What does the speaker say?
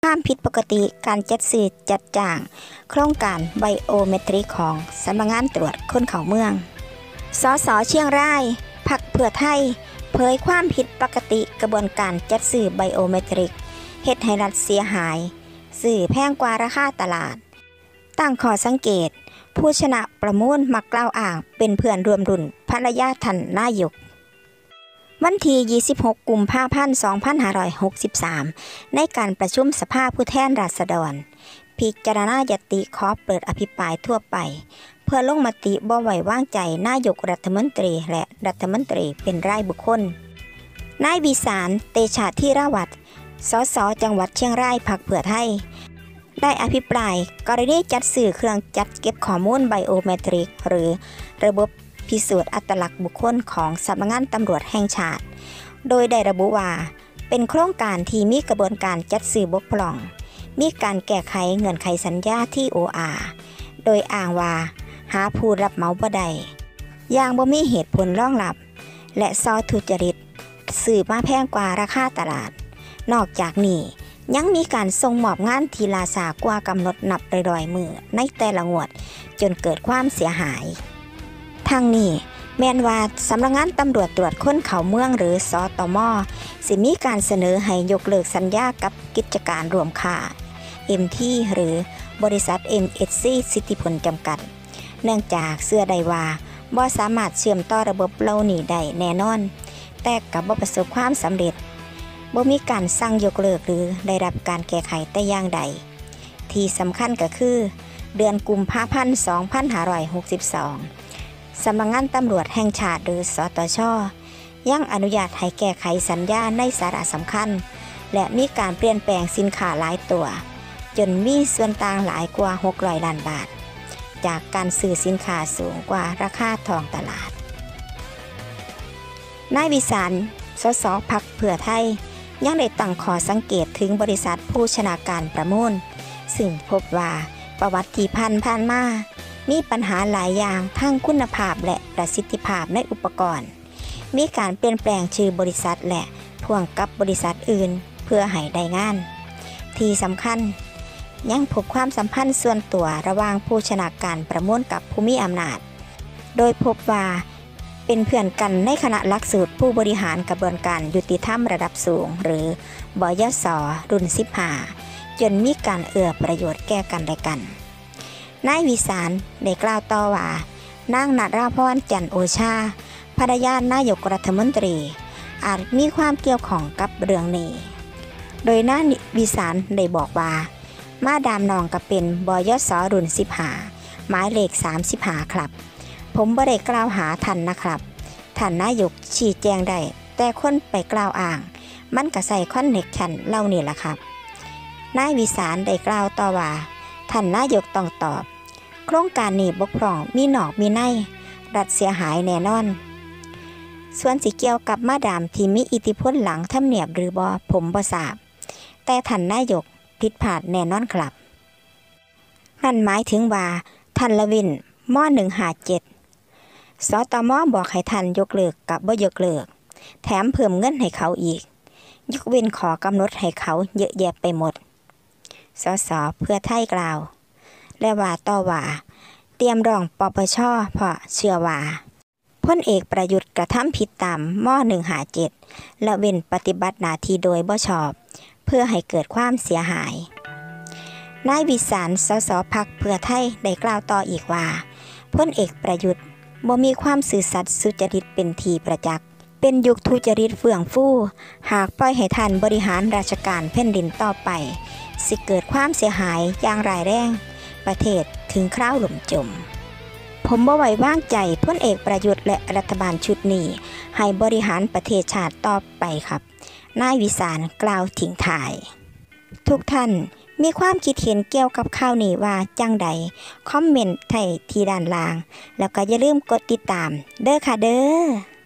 ความผิดปกติการจัดซื้อจัดจ้างโครงการไบโอเมตริกของสำนักงานตรวจคนเข้าเมืองสส.เชียงรายพรรคเพื่อไทยเผยความผิดปกติกระบวนการจัดซื้อไบโอเมตริกเฮ็ดให้รัฐเสียหายซื้อแพงกว่าราคาตลาดตั้งข้อสังเกตผู้ชนะประมูลมักกล่าวอ้างเป็นเพื่อนร่วมรุ่นภรรยาท่านนายกวันที่26 กุมภาพันธ์ 2563ในการประชุมสภาผู้แทนราษฎรพิจารณาญติขอเปิดอภิปรายทั่วไปเพื่อลงมติบ่ไว้วางใจนายกรัฐมนตรีและรัฐมนตรีเป็นรายบุคคลนายวิสารเตชะธีรวัฒน์สส.จังหวัดเชียงรายพรรคเพื่อไทยได้อภิปรายกรณีจัดซื้อเครื่องจัดเก็บข้อมูลไบโอเมตริกหรือระบบพิสูจน์อัตลักษณ์บุคคลของสำนักงานตำรวจแห่งชาติโดยได้ระบุว่าเป็นโครงการที่มีกระบวนการจัดซื้อบกพร่องมีการแก้ไขเงื่อนไขสัญญาที่ OR โดยอ้างว่าหาผู้รับเหมาบ่ได้อย่างบ่มีเหตุผลรองรับและซอทุจริตซื้อมาแพงกว่าราคาตลาดนอกจากนี้ยังมีการส่งมอบงานที่ล่าช้ากว่ากำหนดนับร้อยมือในแต่ละงวดจนเกิดความเสียหายทั้งนี้แม้นว่าสำนักงานตำรวจตรวจคนเข้าเมืองหรือสตม.สิมีการเสนอให้ยกเลิกสัญญากับกิจการรวมค่า MT หรือบริษัท MSC สิทธิผลจำกัดเนื่องจากเชื่อได้ว่าบ่สามารถเชื่อมต่อระบบเหล่านี้ได้แน่นอนแต่ก็บ่ประสบความสำเร็จบ่มีการสั่งยกเลิกหรือได้รับการแก้ไขแต่อย่างใดที่สำคัญก็คือเดือนกุมภาพันธ์ 2562 สำนักงานตำรวจแห่งชาติหรือสตช.ยังอนุญาตให้แก้ไขสัญญาในสาระสำคัญและมีการเปลี่ยนแปลงสินค้าหลายตัวจนมีส่วนต่างหลายกว่า600 ล้านบาทจากการซื้อสินค้าสูงกว่าราคาท้องตลาดนายวิสารสส.พรรคเพื่อไทยยังได้ตั้งข้อสังเกตถึงบริษัทผู้ชนะการประมูลซึ่งพบว่าประวัติที่ผ่านมามีปัญหาหลายอย่างทั้งคุณภาพและประสิทธิภาพในอุปกรณ์มีการเปลี่ยนแปลงชื่อบริษัทและพ่วงกับบริษัทอื่นเพื่อให้ได้งานที่สำคัญยังพบความสัมพันธ์ส่วนตัวระหว่างผู้ชนะการประมูลกับผู้มีอำนาจโดยพบว่าเป็นเพื่อนกันในคณะหลักสูตรผู้บริหารกระบวนการยุติธรรมระดับสูงหรือบยศ.รุ่น15จนมีการเอื้อประโยชน์แก่กันและกันนายวิสารได้กล่าวต่อว่านางณราพร จันทร์โอชาภรรยานายกรัฐมนตรีอาจมีความเกี่ยวข้องกับเรื่องนี้โดยนายวิสารได้บอกว่ามาดามนองก็เป็นบยศ.รุ่น15หมายเลข35ครับผมบ่ได้กล่าวหาท่านนะครับท่านนายกชี้แจงได้แต่คนไปกล่าวอ้างมันก็ใส่คอนเนคชั่นเล่านี่แหละครับนายวิสารได้กล่าวต่อว่าท่านนายกต้องตอบโครงการนี้บกพร่องมีนอกมีในรัฐเสียหายแน่นอนส่วนสิเกี่ยวกับมาดามที่มีอิทธิพลหลังทำเนียบหรือบ่ผมบ่ทราบแต่ท่านนายกผิดพลาดแน่นอนครับนั่นหมายถึงว่าท่านละวินม.157 สตม.บอกให้ท่านยกเลิกกับบ่ยกเลิกแถมเพิ่มเงินให้เขาอีกยกเว้นขอกำหนดให้เขาเยอะแยะไปหมดสส.เพื่อไทยกล่าวและว่าต่อว่าเตรียมร้องปปช.เพราะเชื่อว่าพลเอกประยุทธ์กระทำผิดตามม.157 และเว้นปฏิบัติหน้าที่โดยบ่ชอบเพื่อให้เกิดความเสียหายนายวิสารสส.พรรคเพื่อไทยได้กล่าวต่ออีกว่าพลเอกประยุทธ์บ่มีความซื่อสัตย์สุจริตเป็นที่ประจักษ์เป็นยุคทุจริตเฟื่องฟูหากปล่อยให้ท่านบริหารราชการแผ่นดินต่อไปสิเกิดความเสียหายอย่างร้ายแรงประเทศถึงคราวล่มจมผมบ่ไว้วางใจพลเอกประยุทธ์และรัฐบาลชุดนี้ให้บริหารประเทศชาติต่อไปครับนายวิสารกล่าวทิ้งท้ายทุกท่านมีความคิดเห็นเกี่ยวกับข่าวนี้ว่าจังใดคอมเมนต์ให้ที่ด้านล่างแล้วก็อย่าลืมกดติดตามเด้อค่ะเด้อ